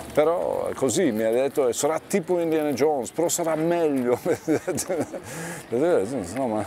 Però così mi ha detto sarà tipo Indiana Jones, però sarà meglio. No, ma...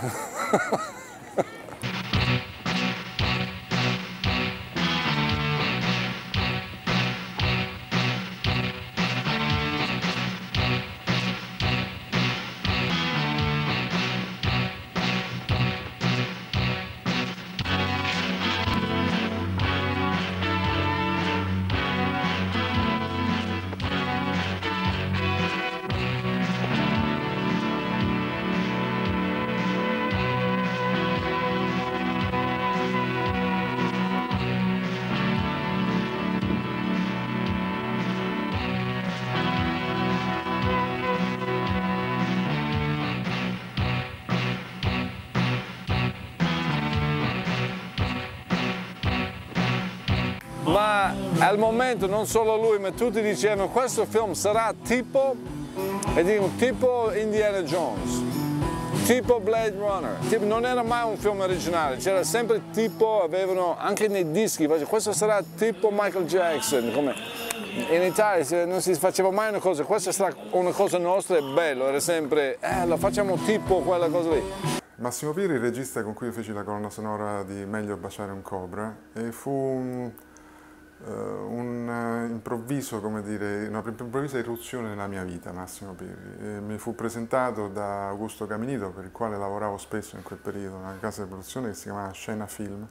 Ma al momento non solo lui, ma tutti dicevano questo film sarà tipo, e dicono tipo Indiana Jones, tipo Blade Runner, tipo, non era mai un film originale, c'era sempre tipo, avevano anche nei dischi, questo sarà tipo Michael Jackson, come in Italia non si faceva mai una cosa, questa sarà una cosa nostra, è bello, era sempre, lo facciamo tipo quella cosa lì. Massimo Pirri, il regista con cui io feci la colonna sonora di Meglio baciare un cobra, e fu un improvviso, come dire, una improvvisa irruzione nella mia vita, Massimo Pirri. E mi fu presentato da Augusto Caminito, per il quale lavoravo spesso in quel periodo, una casa di produzione che si chiamava Scena Film,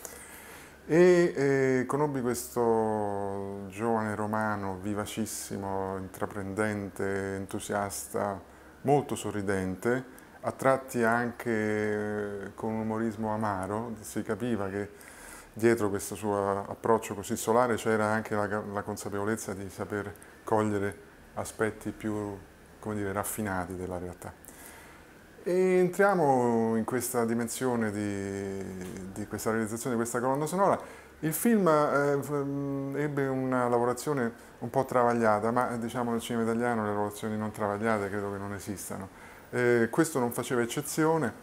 e conobbi questo giovane romano vivacissimo, intraprendente, entusiasta, molto sorridente, a tratti anche con un umorismo amaro. Si capiva che dietro questo suo approccio così solare c'era anche la consapevolezza di saper cogliere aspetti più, come dire, raffinati della realtà. E entriamo in questa dimensione di questa realizzazione di questa colonna sonora. Il film ebbe una lavorazione un po' travagliata, ma diciamo nel cinema italiano le lavorazioni non travagliate credo che non esistano. Questo non faceva eccezione,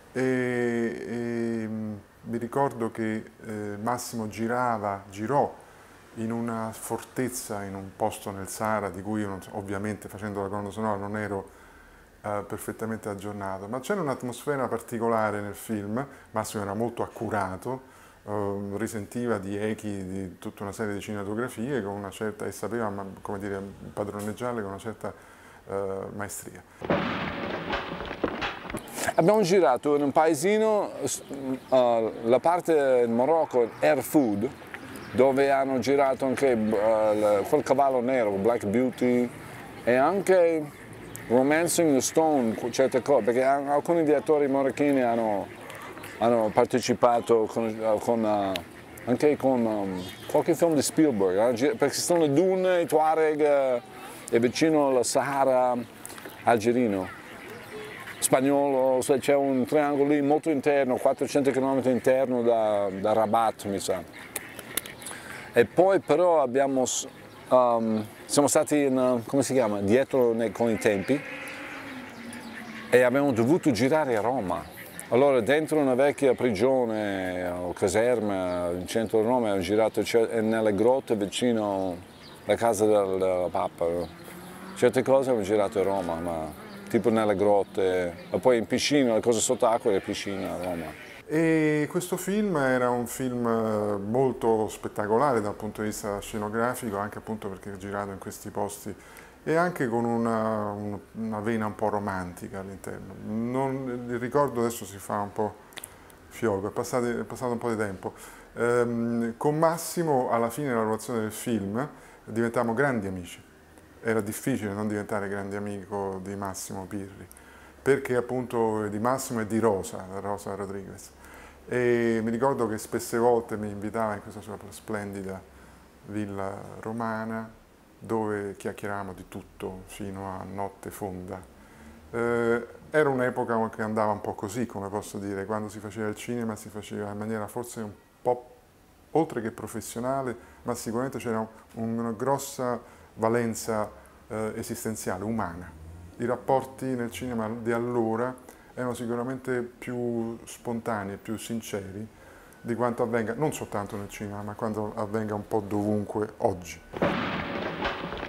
e mi ricordo che Massimo girò in una fortezza, in un posto nel Sahara, di cui io ovviamente facendo la colonna sonora non ero perfettamente aggiornato, ma c'era un'atmosfera particolare nel film. Massimo era molto accurato, risentiva di echi di tutta una serie di cinematografie con una certa, e sapeva, come dire, padroneggiarle con una certa maestria. Abbiamo girato in un paesino, la parte in Marocco, Erfoud, dove hanno girato anche quel cavallo nero, Black Beauty, e anche Romancing the Stone, certe cose, perché alcuni direttori marocchini hanno partecipato anche con qualche film di Spielberg, perché sono le dune, i Tuareg, è vicino al Sahara algerino. Spagnolo, c'è un triangolo lì molto interno, 400 km interno da Rabat, mi sa. E poi però siamo stati come si chiama, dietro con i tempi, e abbiamo dovuto girare a Roma. Allora dentro una vecchia prigione o caserma in centro di Roma abbiamo girato nelle grotte vicino alla casa del Papa. Certe cose abbiamo girato a Roma, ma tipo nelle grotte, e poi in piscina, le cose sott'acqua e piscina a Roma. E questo film era un film molto spettacolare dal punto di vista scenografico, anche appunto perché è girato in questi posti, e anche con una vena un po' romantica all'interno. Il ricordo adesso si fa un po' fioco, è passato un po' di tempo. Con Massimo, alla fine della lavorazione del film, diventammo grandi amici. Era difficile non diventare grande amico di Massimo Pirri, perché appunto di Massimo e di Rosa Rodriguez. E mi ricordo che spesse volte mi invitava in questa sua splendida villa romana, dove chiacchieravamo di tutto fino a notte fonda. Era un'epoca che andava un po' così, come posso dire, quando si faceva il cinema si faceva in maniera forse un po' oltre che professionale, ma sicuramente c'era una grossa valenza esistenziale, umana. I rapporti nel cinema di allora erano sicuramente più spontanei, più sinceri di quanto avvenga, non soltanto nel cinema, ma quanto avvenga un po' dovunque oggi.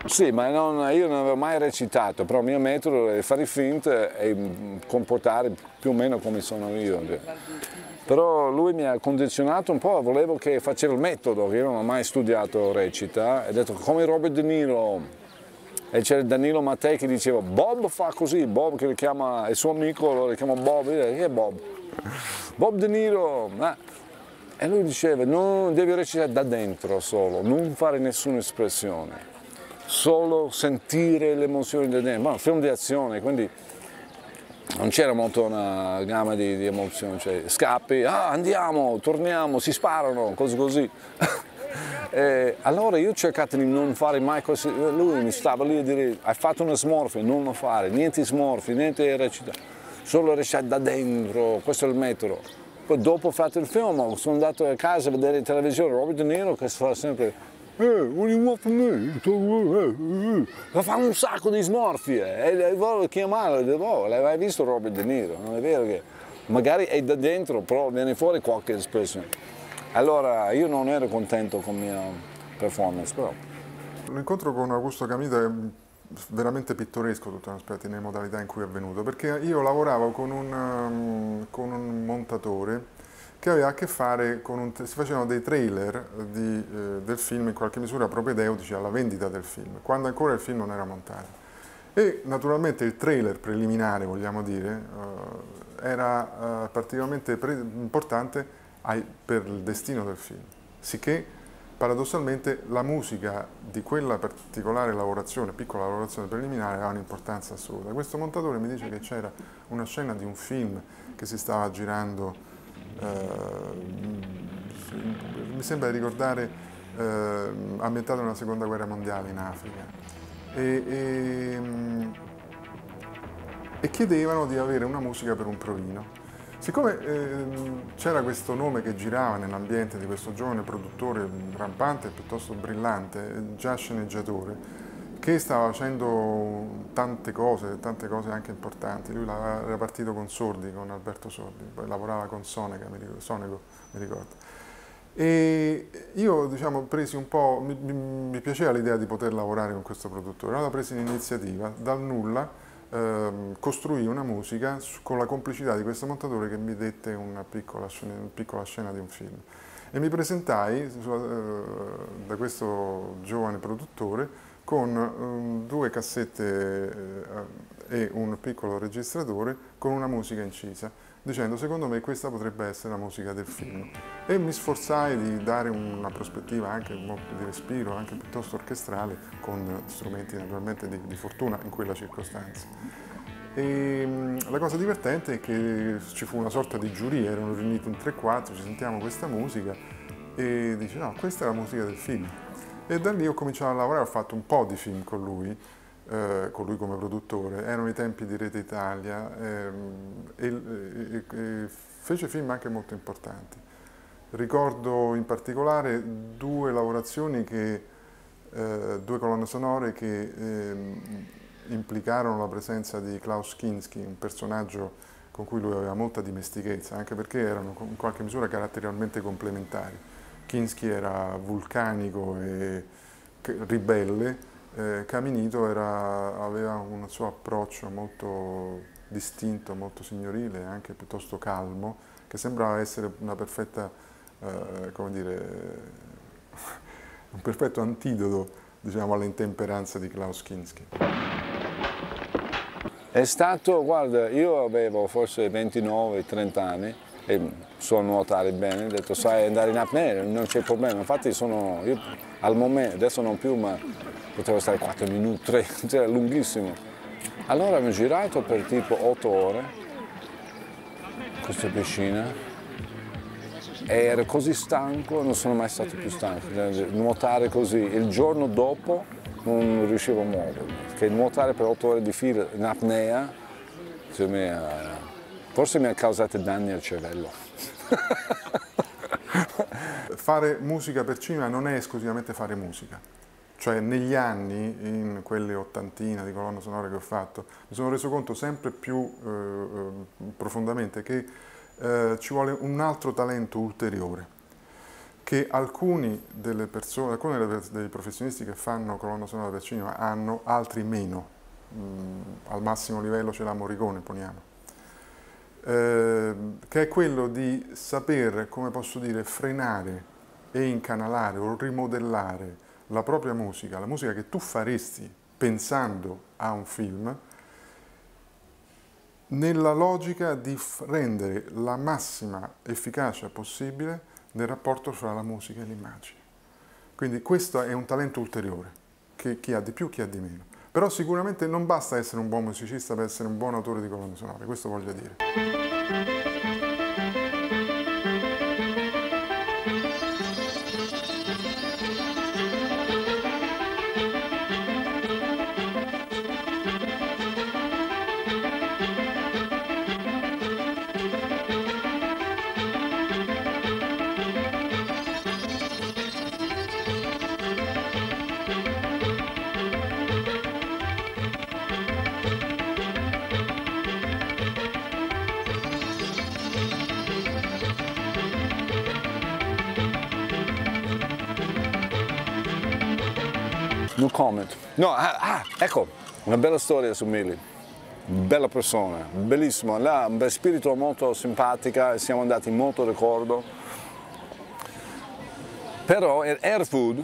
Sì, ma io non avevo mai recitato, però il mio metodo è fare finta e comportare più o meno come sono io. Però lui mi ha condizionato un po', volevo che faceva il metodo, che io non ho mai studiato recita, e ho detto come Robert De Niro. E c'era Danilo Mattei che diceva Bob fa così, Bob che chiama il suo amico, lo chiama Bob, io dico, chi è Bob? Bob De Niro. E lui diceva no, devi recitare da dentro solo, non fare nessuna espressione, solo sentire le emozioni da dentro. Ma un film di azione, quindi non c'era molto una gamma di emozioni, cioè scappi, andiamo, torniamo, si sparano, cose così. Allora io ho cercato di non fare mai così, lui mi stava lì a dire hai fatto una smorfia, non lo fare, niente smorfia, niente recita, solo recitare da dentro, questo è il metodo. Poi dopo ho fatto il film, sono andato a casa a vedere in televisione Robert De Niro che fa sempre what do you want from me? Fa un sacco di smorfie e volevo chiamarlo e dico, oh, l'hai mai visto Robert De Niro? Non è vero che magari è da dentro, però viene fuori qualche espressione. Allora io non ero contento con la mia performance, però. L'incontro con Augusto Camita è veramente pittoresco tutti gli aspetti nelle modalità in cui è avvenuto, perché io lavoravo con un montatore che aveva a che fare con si facevano dei trailer del film in qualche misura propedeutici alla vendita del film, quando ancora il film non era montato. E naturalmente il trailer preliminare, vogliamo dire, era particolarmente importante per il destino del film, sicché paradossalmente la musica di quella particolare lavorazione, piccola lavorazione preliminare, ha un'importanza assoluta. Questo montatore mi dice che c'era una scena di un film che si stava girando, mi sembra di ricordare, ambientato nella seconda guerra mondiale in Africa, e chiedevano di avere una musica per un provino. Siccome c'era questo nome che girava nell'ambiente di questo giovane produttore rampante e piuttosto brillante, già sceneggiatore, che stava facendo tante cose anche importanti. Lui era partito con Sordi, con Alberto Sordi, poi lavorava con Sonego, mi ricordo. E io, diciamo, presi un po', mi piaceva l'idea di poter lavorare con questo produttore, allora presi l'iniziativa, dal nulla, costruì una musica con la complicità di questo montatore che mi dette una piccola scena di un film e mi presentai da questo giovane produttore con 2 cassette e un piccolo registratore con una musica incisa, dicendo secondo me questa potrebbe essere la musica del film, e mi sforzai di dare una prospettiva anche di respiro, anche piuttosto orchestrale, con strumenti naturalmente di fortuna in quella circostanza. E la cosa divertente è che ci fu una sorta di giuria, erano riuniti in 3-4, ci sentiamo questa musica e dice no, questa è la musica del film. E da lì ho cominciato a lavorare, ho fatto un po' di film con lui come produttore, erano i tempi di Rete Italia, e fece film anche molto importanti. Ricordo in particolare 2 lavorazioni, 2 colonne sonore che implicarono la presenza di Klaus Kinski, un personaggio con cui lui aveva molta dimestichezza, anche perché erano in qualche misura caratterialmente complementari. Kinski era vulcanico e ribelle, Caminito aveva un suo approccio molto distinto, molto signorile e anche piuttosto calmo, che sembrava essere una perfetta, come dire, un perfetto antidoto, diciamo, all'intemperanza di Klaus Kinski. È stato, guarda, io avevo forse 29-30 anni e so nuotare bene, ho detto sai andare in apnea, non c'è problema, infatti io al momento, adesso non più, ma potevo stare 4 minuti, 3, cioè lunghissimo. Allora abbiamo girato per tipo 8 ore questa piscina e ero così stanco, non sono mai stato più stanco, nuotare così, il giorno dopo non riuscivo a muovermi, perché nuotare per 8 ore di fila in apnea, forse mi ha causato danni al cervello. Fare musica per cinema non è esclusivamente fare musica. Cioè negli anni, in quelle 80 di colonne sonore che ho fatto, mi sono reso conto sempre più profondamente che ci vuole un altro talento ulteriore, che alcuni dei professionisti che fanno colonna sonora per cinema hanno, altri meno. Al massimo livello ce l'ha Morricone, poniamo. Che è quello di saper, come posso dire, frenare e incanalare o rimodellare la propria musica, la musica che tu faresti pensando a un film, nella logica di rendere la massima efficacia possibile nel rapporto fra la musica e l'immagine. Quindi questo è un talento ulteriore, che chi ha di più, chi ha di meno. Però sicuramente non basta essere un buon musicista per essere un buon autore di colonne sonore, questo voglio dire. No comment. No, ecco, una bella storia su Milly. Bella persona, bellissima. Là, un bel spirito molto simpatica, siamo andati in molto ricordo. Però in Erfurt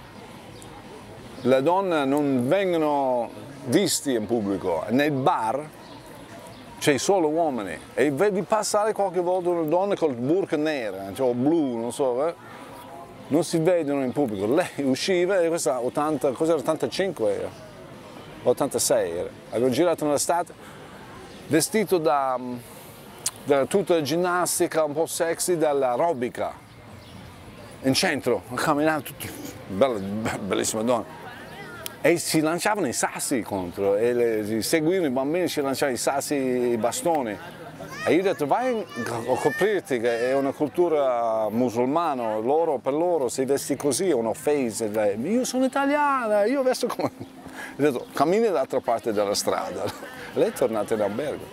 le donne non vengono viste in pubblico. Nel bar c'è solo uomini e vedi passare qualche volta una donna col burka nera, cioè blu, non so, non si vedono in pubblico. Lei usciva e questa 80, cos'era, 85 era, 86 era. Avevo girato nell'estate, vestito da tutta la ginnastica, un po' sexy, dall'aerobica, in centro, camminando, bellissima donna. E si lanciavano i sassi contro, e seguivano i bambini, si lanciavano i sassi, i bastoni. E io ho detto, vai a coprirti, che è una cultura musulmana, per loro si vesti così, è un'offesa. Io sono italiana, io vesto come... Ho detto, cammini dall'altra parte della strada. Lei è tornata in albergo.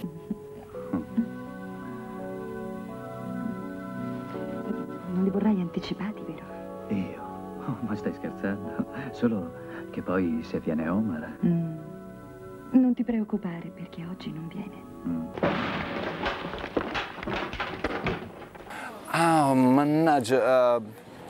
Non li vorrai anticipati, vero? Io? Oh, ma stai scherzando? Solo che poi se viene Omar... Non ti preoccupare, perché oggi non viene. Ah, mannaggia,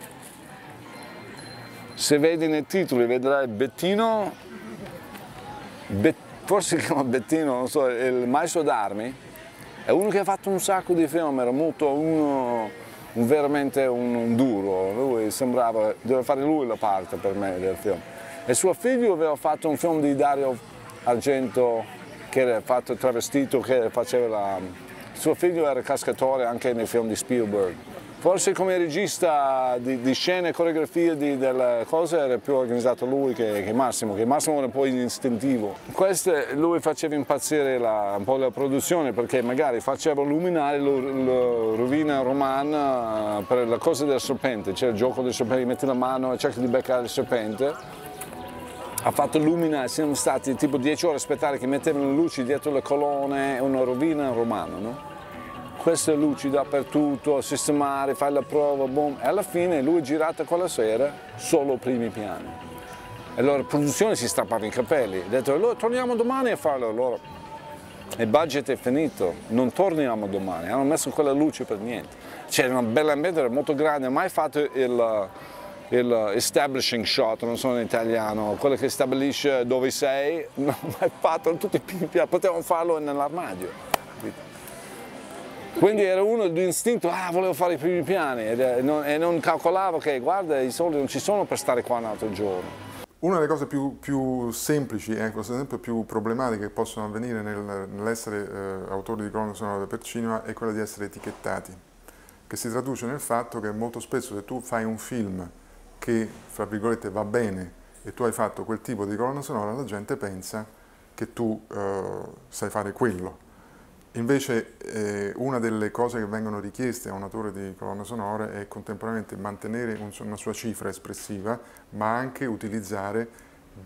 se vedi nei titoli vedrai Bettino, forse si chiama Bettino, non so, il maestro d'armi, è uno che ha fatto un sacco di film, era molto veramente un duro, lui sembrava, doveva fare lui la parte per me del film. E suo figlio aveva fatto un film di Dario Argento, che era fatto travestito, che faceva suo figlio era cascatore anche nei film di Spielberg. Forse come regista di scene e coreografie delle cose era più organizzato lui che Massimo era un po' istintivo. Lui faceva impazzire un po' la produzione, perché magari faceva illuminare la rovina romana per la cosa del serpente, c'era il gioco del serpente, metti la mano e cerchi di beccare il serpente. Ha fatto illuminare, siamo stati tipo 10 ore a aspettare che mettevano le luci dietro le colonne, una rovina romana, no? Queste luci dappertutto, sistemare, fare la prova, boom. E alla fine lui è girato quella sera solo i primi piani. E allora la produzione si strappava i capelli. Ha detto, allora torniamo domani a farlo. Allora, il budget è finito, non torniamo domani. Hanno messo quella luce per niente. C'era una bella ambiente, era molto grande, mai fatto il establishing shot, non so in italiano, quello che stabilisce dove sei, non ho mai fatto, tutti i primi piani, potevamo farlo nell'armadio. Quindi era uno di istinto, volevo fare i primi piani e non calcolavo che, guarda, i soldi non ci sono per stare qua un altro giorno. Una delle cose più semplici e anche esempio più problematiche che possono avvenire nell'essere autori di colonne sonore per cinema è quella di essere etichettati, che si traduce nel fatto che molto spesso se tu fai un film che, fra virgolette, va bene e tu hai fatto quel tipo di colonna sonora, la gente pensa che tu sai fare quello. Invece una delle cose che vengono richieste a un autore di colonne sonore è contemporaneamente mantenere una sua cifra espressiva, ma anche utilizzare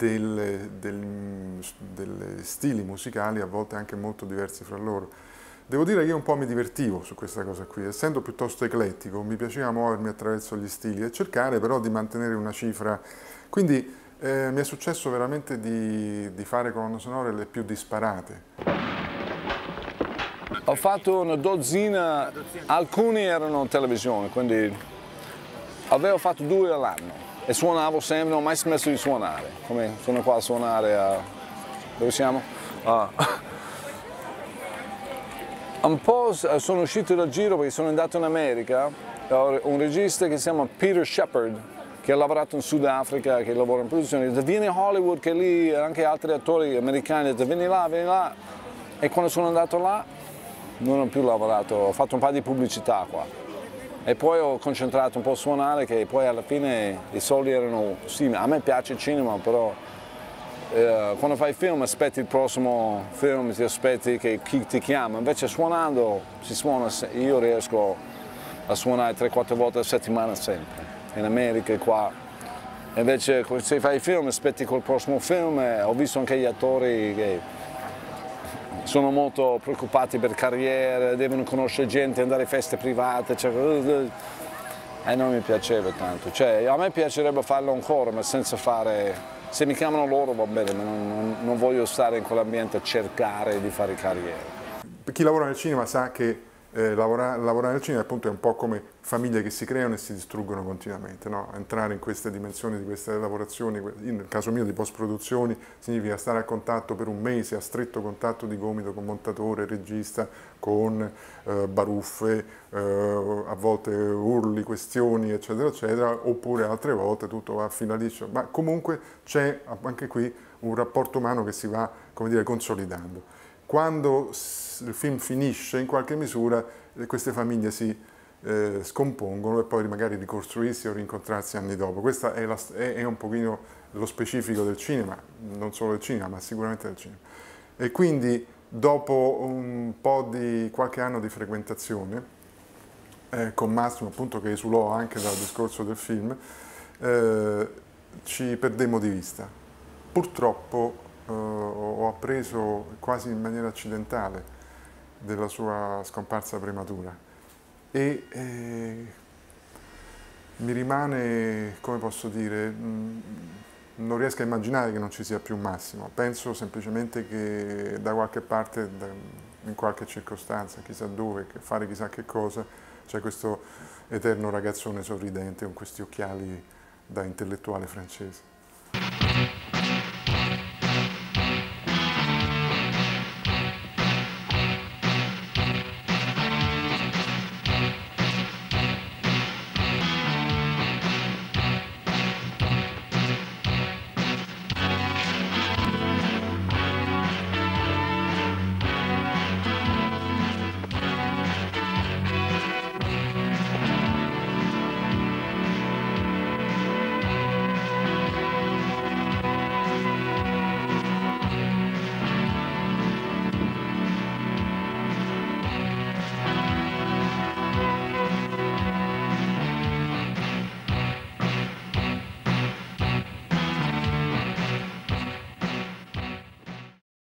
delle stili musicali a volte anche molto diversi fra loro. Devo dire che io un po' mi divertivo su questa cosa qui, essendo piuttosto eclettico, mi piaceva muovermi attraverso gli stili e cercare però di mantenere una cifra. Quindi mi è successo veramente di fare colonne sonore le più disparate. Ho fatto una dozzina, alcuni erano in televisione, quindi avevo fatto 2 all'anno e suonavo sempre, non ho mai smesso di suonare, come sono qua a suonare a... dove siamo? Un po' sono uscito dal giro perché sono andato in America, un regista che si chiama Peter Shepard, che ha lavorato in Sudafrica, che lavora in produzione, vieni a Hollywood, che lì anche altri attori americani, vieni là, e quando sono andato là non ho più lavorato, ho fatto un po' di pubblicità qua e poi ho concentrato un po' a suonare, che poi alla fine i soldi erano, sì, a me piace il cinema, però quando fai film aspetti il prossimo film, ti aspetti che chi ti chiama, invece suonando si suona, io riesco a suonare 3-4 volte a settimana sempre, in America e qua, invece se fai film aspetti col prossimo film, ho visto anche gli attori che sono molto preoccupati per carriere, devono conoscere gente, andare a feste private, cioè, e non mi piaceva tanto, cioè a me piacerebbe farlo ancora, ma senza fare... Se mi chiamano loro va bene, ma non voglio stare in quell'ambiente a cercare di fare carriera. Chi lavora nel cinema sa che lavorare nel cinema appunto è un po' come famiglie che si creano e si distruggono continuamente, no? Entrare in queste dimensioni di queste lavorazioni, nel caso mio di post-produzioni, significa stare a contatto per un mese, a stretto contatto di gomito con montatore, regista, con baruffe, a volte urli, questioni, eccetera, eccetera, oppure altre volte tutto va fino a liscio, ma comunque c'è anche qui un rapporto umano che si va, come dire, consolidando. Quando il film finisce, in qualche misura, queste famiglie si scompongono e poi magari ricostruirsi o rincontrarsi anni dopo. Questo è un pochino lo specifico del cinema, non solo del cinema, ma sicuramente del cinema. E quindi, dopo un po' di qualche anno di frequentazione, con Massimo, appunto, che esulò anche dal discorso del film, ci perdemmo di vista. Purtroppo ho appreso quasi in maniera accidentale della sua scomparsa prematura e mi rimane, come posso dire, non riesco a immaginare che non ci sia più Massimo, penso semplicemente che da qualche parte, in qualche circostanza, chissà dove, fare chissà che cosa, c'è questo eterno ragazzone sorridente con questi occhiali da intellettuale francese.